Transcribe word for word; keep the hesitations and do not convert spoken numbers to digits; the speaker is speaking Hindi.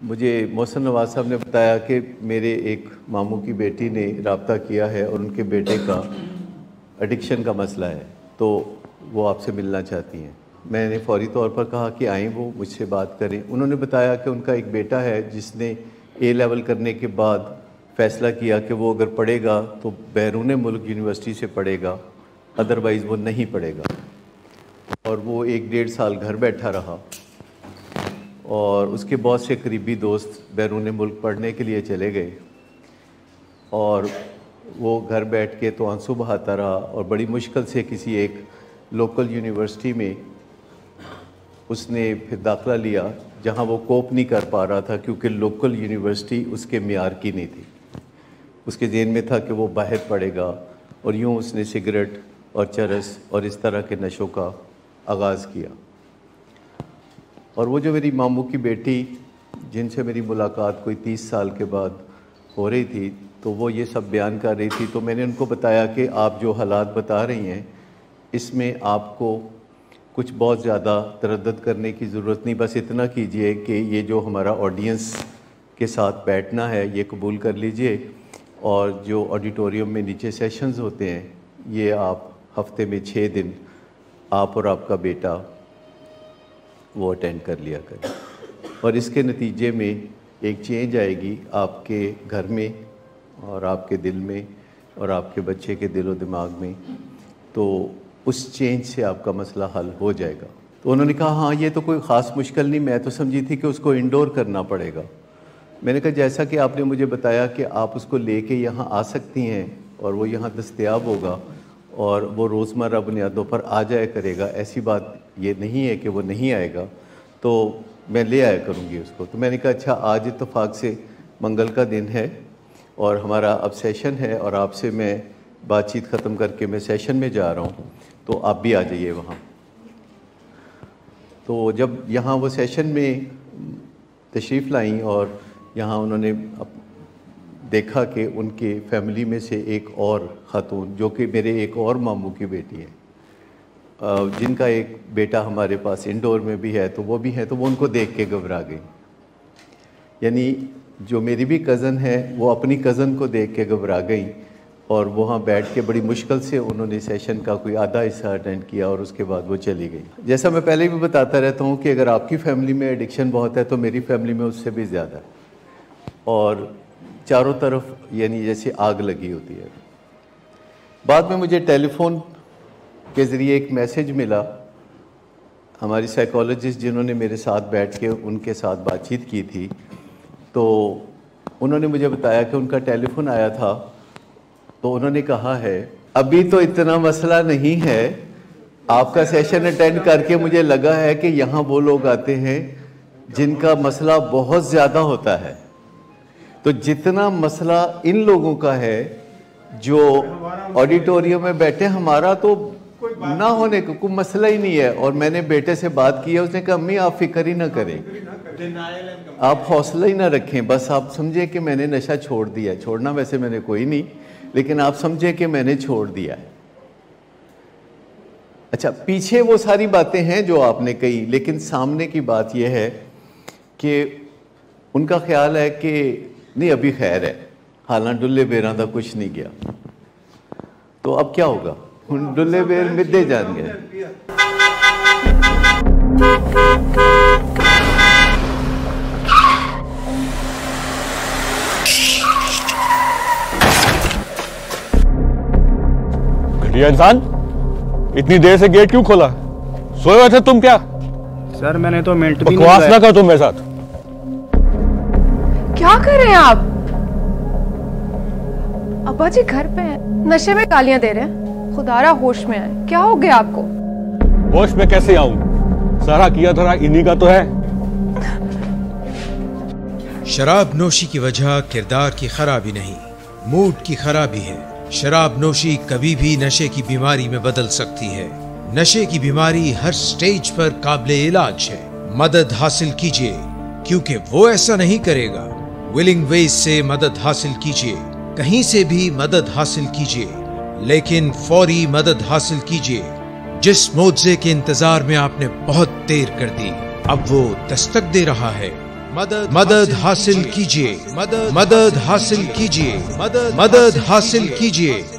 मुझे मोहसिन नवाज साहब ने बताया कि मेरे एक मामू की बेटी ने रब्ता किया है और उनके बेटे का एडिक्शन का मसला है, तो वो आपसे मिलना चाहती हैं। मैंने फौरी तौर पर कहा कि आएँ, वो मुझसे बात करें। उन्होंने बताया कि उनका एक बेटा है जिसने ए लेवल करने के बाद फ़ैसला किया कि वो अगर पढ़ेगा तो बैरून मुल्क यूनिवर्सिटी से पढ़ेगा, अदरवाइज़ वो नहीं पढ़ेगा। और वो एक डेढ़ साल घर बैठा रहा और उसके बहुत से करीबी दोस्त बैरून मुल्क पढ़ने के लिए चले गए और वो घर बैठ के तो आंसू बहाता रहा और बड़ी मुश्किल से किसी एक लोकल यूनिवर्सिटी में उसने फिर दाखिला लिया, जहां वो कोप नहीं कर पा रहा था क्योंकि लोकल यूनिवर्सिटी उसके मियार की नहीं थी। उसके ज़हन में था कि वो बाहर पढ़ेगा और यूँ उसने सिगरेट और चरस और इस तरह के नशों का आगाज़ किया। और वो जो मेरी मामू की बेटी जिनसे मेरी मुलाकात कोई तीस साल के बाद हो रही थी, तो वो ये सब बयान कर रही थी। तो मैंने उनको बताया कि आप जो हालात बता रही हैं इसमें आपको कुछ बहुत ज़्यादा तरद्दुद करने की ज़रूरत नहीं, बस इतना कीजिए कि ये जो हमारा ऑडियंस के साथ बैठना है ये कबूल कर लीजिए और जो ऑडिटोरियम में नीचे सेशंस होते हैं ये आप हफ्ते में छः दिन आप और आपका बेटा वो अटेंड कर लिया करें और इसके नतीजे में एक चेंज आएगी आपके घर में और आपके दिल में और आपके बच्चे के दिलो दिमाग में, तो उस चेंज से आपका मसला हल हो जाएगा। तो उन्होंने कहा हाँ ये तो कोई ख़ास मुश्किल नहीं, मैं तो समझी थी कि उसको इंडोर करना पड़ेगा। मैंने कहा जैसा कि आपने मुझे बताया कि आप उसको लेके यहाँ आ सकती हैं और वो यहाँ दस्तयाब होगा और वो रोज़मर्रा बुनियादों पर आ जाया करेगा, ऐसी बात ये नहीं है कि वो नहीं आएगा, तो मैं ले आया करूँगी उसको। तो मैंने कहा अच्छा आज इत्तेफाक से मंगल का दिन है और हमारा अब सेशन है और आपसे मैं बातचीत ख़त्म करके मैं सेशन में जा रहा हूँ, तो आप भी आ जाइए वहाँ। तो जब यहाँ वो सेशन में तशरीफ़ लाई और यहाँ उन्होंने देखा कि उनके फैमिली में से एक और ख़ातून जो कि मेरे एक और मामू की बेटी है, जिनका एक बेटा हमारे पास इंडोर में भी है, तो वो भी है, तो वो उनको देख के घबरा गई। यानी जो मेरी भी कज़न है वो अपनी कज़न को देख के घबरा गई और वहाँ बैठ के बड़ी मुश्किल से उन्होंने सेशन का कोई आधा हिस्सा अटेंड किया और उसके बाद वो चली गई। जैसा मैं पहले भी बताता रहता हूँ कि अगर आपकी फ़ैमिली में एडिक्शन बहुत है तो मेरी फैमिली में उससे भी ज़्यादा है और चारों तरफ यानी जैसे आग लगी होती है। बाद में मुझे टेलीफोन के ज़रिए एक मैसेज मिला, हमारी साइकोलॉजिस्ट जिन्होंने मेरे साथ बैठ के उनके साथ बातचीत की थी, तो उन्होंने मुझे बताया कि उनका टेलीफोन आया था। तो उन्होंने कहा है अभी तो इतना मसला नहीं है, आपका सेशन अटेंड करके मुझे लगा है कि यहाँ वो लोग आते हैं जिनका मसला बहुत ज़्यादा होता है। तो जितना मसला इन लोगों का है जो ऑडिटोरियम में बैठे, हमारा तो ना होने का कोई मसला ही नहीं है। और मैंने बेटे से बात की है, उसने कहा अम्मी आप फिक्र ही ना करें, आप हौसला ही ना रखें, बस आप समझे कि मैंने नशा छोड़ दिया है। छोड़ना वैसे मैंने कोई नहीं, लेकिन आप समझे कि मैंने छोड़ दिया है। अच्छा, पीछे वो सारी बातें हैं जो आपने कही, लेकिन सामने की बात यह है कि उनका ख्याल है कि नहीं अभी खैर है, हालांकि डुल्ले बेरा का कुछ नहीं गया। तो अब क्या होगा, डुल्ले बेर मिद्दे जान गए। घटिया इंसान, इतनी देर से गेट क्यों खोला? सोए हुए थे तुम क्या? सर मैंने तो मिनट भी नहीं बकवास ना करो तुम मेरे साथ। क्या कर रहे हैं आप? अब्बा जी घर पे हैं, नशे में गालियां दे रहे हैं। खुदारा होश में आए, क्या हो गया आपको? होश में कैसे आऊं? सारा किया धरा इन्हीं का तो है। शराब नोशी की वजह किरदार की खराबी नहीं, मूड की खराबी है। शराब नोशी कभी भी नशे की बीमारी में बदल सकती है। नशे की बीमारी हर स्टेज पर काबिले इलाज है। मदद हासिल कीजिए, क्योंकि वो ऐसा नहीं करेगा। विलिंग वेज से मदद हासिल कीजिए, कहीं से भी मदद हासिल कीजिए, लेकिन फौरी मदद हासिल कीजिए। जिस मुआवजे के इंतजार में आपने बहुत देर कर दी, अब वो दस्तक दे रहा है। मदद मदद हासिल कीजिए, मदद मदद हासिल कीजिए, मदद मदद हासिल कीजिए।